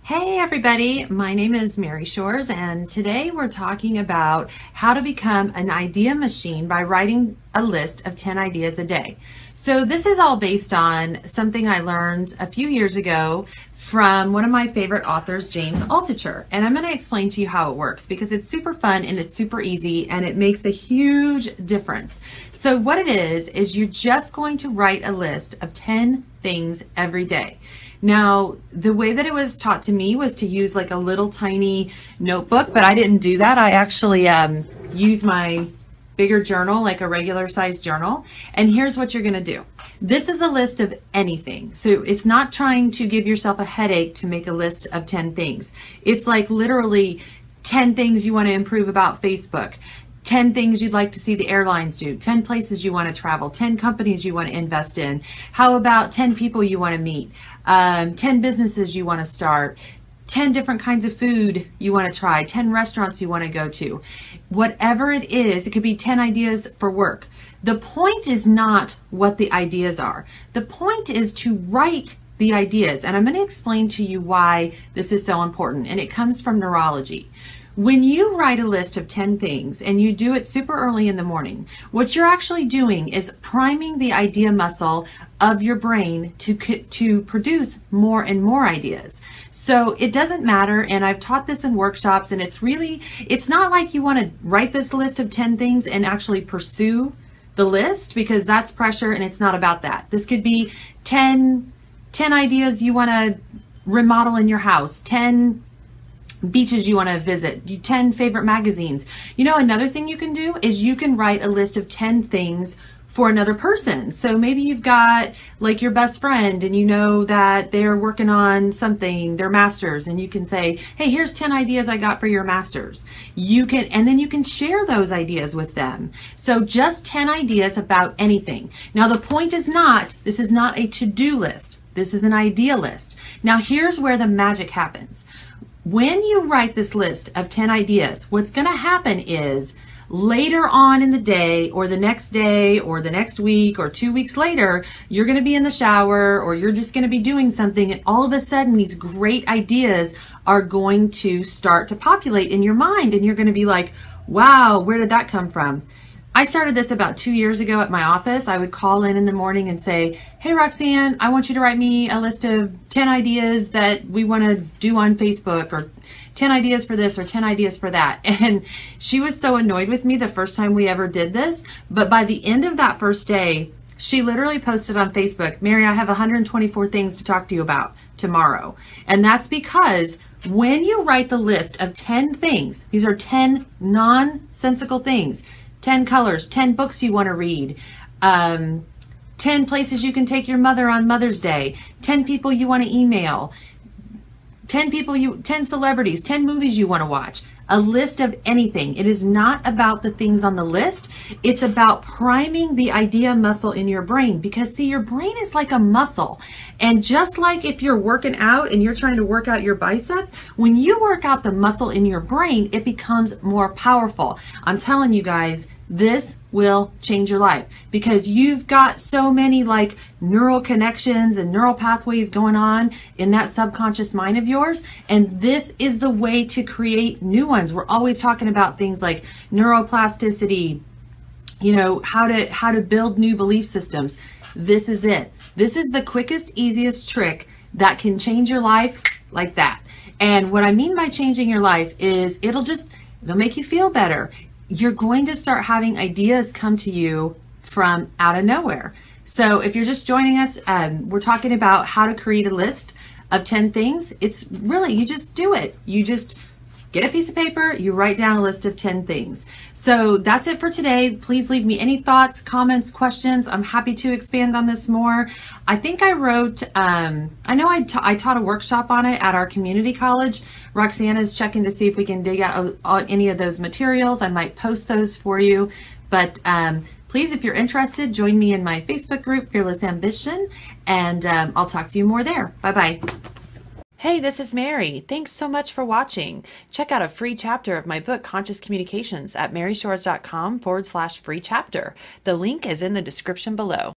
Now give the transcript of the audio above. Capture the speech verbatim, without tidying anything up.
Hey everybody, my name is Mary Shores, and today we're talking about how to become an idea machine by writing a list of ten ideas a day. So this is all based on something I learned a few years ago from one of my favorite authors, James Altucher. And I'm going to explain to you how it works because it's super fun and it's super easy and it makes a huge difference. So what it is, is you're just going to write a list of ten things every day. Now, the way that it was taught to me was to use like a little tiny notebook, but I didn't do that. I actually um, use my bigger journal, like a regular size journal. And here's what you're going to do. This is a list of anything. So it's not trying to give yourself a headache to make a list of ten things. It's like literally ten things you want to improve about Facebook, ten things you'd like to see the airlines do, ten places you want to travel, ten companies you want to invest in. How about ten people you want to meet, um, ten businesses you want to start, ten different kinds of food you want to try, ten restaurants you want to go to. Whatever it is, it could be ten ideas for work. The point is not what the ideas are. The point is to write the ideas. And I'm going to explain to you why this is so important. And it comes from neurology. When you write a list of ten things and you do it super early in the morning, what you're actually doing is priming the idea muscle of your brain to, to produce more and more ideas. So it doesn't matter, and I've taught this in workshops, and it's really, it's not like you want to write this list of ten things and actually pursue the list, because that's pressure and it's not about that. This could be ten, ten ideas you want to remodel in your house, ten beaches you want to visit, you ten favorite magazines. You know, another thing you can do is you can write a list of ten things for another person. So maybe you've got like your best friend and you know that they're working on something, their masters, and you can say, hey, here's ten ideas I got for your masters. You can, and then you can share those ideas with them. So just ten ideas about anything. Now the point is not, this is not a to-do list. This is an idea list. Now here's where the magic happens. When you write this list of ten ideas, what's going to happen is later on in the day or the next day or the next week or two weeks later, you're going to be in the shower or you're just going to be doing something, and all of a sudden these great ideas are going to start to populate in your mind, and you're going to be like, wow, where did that come from? I started this about two years ago at my office. I would call in in the morning and say, hey, Roxanne, I want you to write me a list of ten ideas that we want to do on Facebook, or ten ideas for this or ten ideas for that. And she was so annoyed with me the first time we ever did this. But by the end of that first day, she literally posted on Facebook, Mary, I have one hundred twenty-four things to talk to you about tomorrow. And that's because when you write the list of ten things, these are ten nonsensical things, ten colors, ten books you want to read, um, ten places you can take your mother on Mother's Day, ten people you want to email, ten people you, ten celebrities, ten movies you want to watch, a list of anything. It is not about the things on the list. It's about priming the idea muscle in your brain, because see, your brain is like a muscle. And just like if you're working out and you're trying to work out your bicep, when you work out the muscle in your brain, it becomes more powerful. I'm telling you guys, this will change your life, because you've got so many like neural connections and neural pathways going on in that subconscious mind of yours. And this is the way to create new ones. We're always talking about things like neuroplasticity, you know, how to, how to build new belief systems. This is it. This is the quickest, easiest trick that can change your life like that. And what I mean by changing your life is it'll just, it'll make you feel better. You're going to start having ideas come to you from out of nowhere. So if you're just joining us, um, we're talking about how to create a list of ten things. It's really, you just do it. You just get a piece of paper, you write down a list of ten things. So that's it for today. Please leave me any thoughts, comments, questions. I'm happy to expand on this more. I think I wrote, um, I know I, ta I taught a workshop on it at our community college. Roxanne is checking to see if we can dig out on any of those materials. I might post those for you. But um, please, if you're interested, join me in my Facebook group, Fearless Ambition, and um, I'll talk to you more there. Bye-bye. Hey, this is Mary. Thanks so much for watching. Check out a free chapter of my book, Conscious Communications, at maryshores.com forward slash free chapter. The link is in the description below.